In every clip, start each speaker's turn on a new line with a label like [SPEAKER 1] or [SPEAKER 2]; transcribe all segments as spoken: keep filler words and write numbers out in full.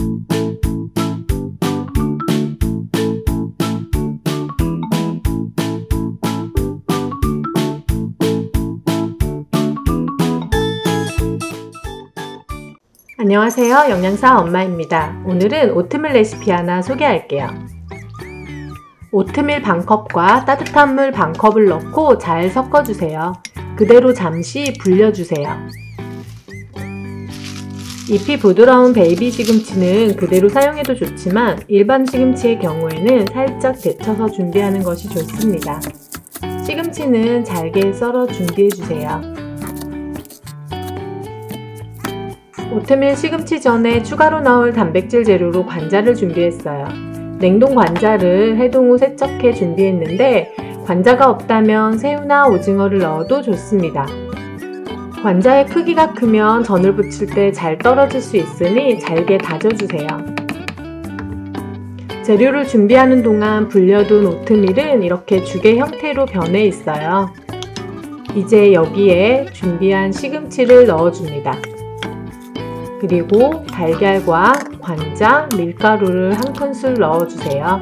[SPEAKER 1] 안녕하세요. 영양사 엄마입니다. 오늘은 오트밀 레시피 하나 소개할게요. 오트밀 반컵과 따뜻한 물 반컵을 넣고 잘 섞어주세요. 그대로 잠시 불려주세요. 잎이 부드러운 베이비 시금치는 그대로 사용해도 좋지만 일반 시금치의 경우에는 살짝 데쳐서 준비하는 것이 좋습니다. 시금치는 잘게 썰어 준비해주세요. 오트밀 시금치전에 추가로 넣을 단백질 재료로 관자를 준비했어요. 냉동 관자를 해동 후 세척해 준비했는데 관자가 없다면 새우나 오징어를 넣어도 좋습니다. 관자의 크기가 크면 전을 부칠 때 잘 떨어질 수 있으니 잘게 다져주세요. 재료를 준비하는 동안 불려둔 오트밀은 이렇게 죽의 형태로 변해 있어요. 이제 여기에 준비한 시금치를 넣어줍니다. 그리고 달걀과 관자, 밀가루를 한 큰술 넣어주세요.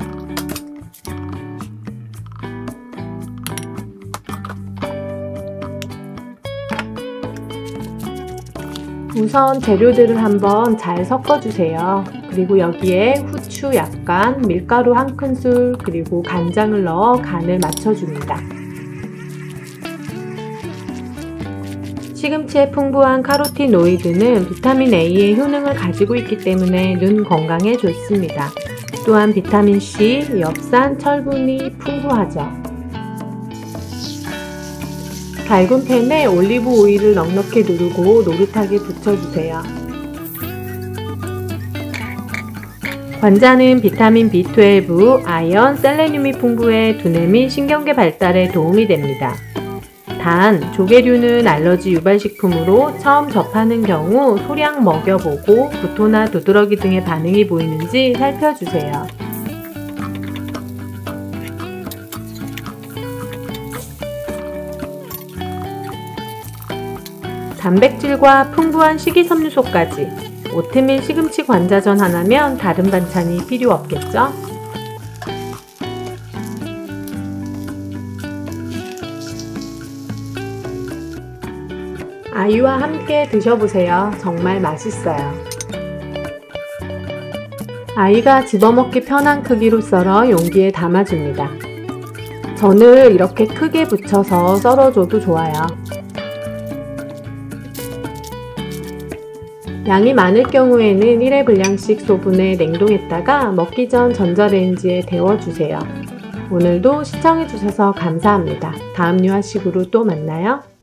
[SPEAKER 1] 우선 재료들을 한번 잘 섞어주세요. 그리고 여기에 후추 약간, 밀가루 한 큰술, 그리고 간장을 넣어 간을 맞춰줍니다. 시금치의 풍부한 카로티노이드는 비타민 A의 효능을 가지고 있기 때문에 눈 건강에 좋습니다. 또한 비타민 C, 엽산, 철분이 풍부하죠. 밝은 팬에 올리브 오일을 넉넉히 두르고 노릇하게 붙여주세요. 관자는 비타민 비 십이, 아연, 셀레늄이 풍부해 두뇌 및 신경계 발달에 도움이 됩니다. 단, 조개류는 알러지 유발식품으로 처음 접하는 경우 소량 먹여보고 구토나 두드러기 등의 반응이 보이는지 살펴주세요. 단백질과 풍부한 식이섬유소까지 오트밀 시금치 관자전 하나면 다른 반찬이 필요 없겠죠? 아이와 함께 드셔보세요. 정말 맛있어요. 아이가 집어먹기 편한 크기로 썰어 용기에 담아줍니다. 전을 이렇게 크게 붙여서 썰어줘도 좋아요. 양이 많을 경우에는 일 회 분량씩 소분해 냉동했다가 먹기 전 전자레인지에 데워주세요. 오늘도 시청해주셔서 감사합니다. 다음 유아식으로 또 만나요.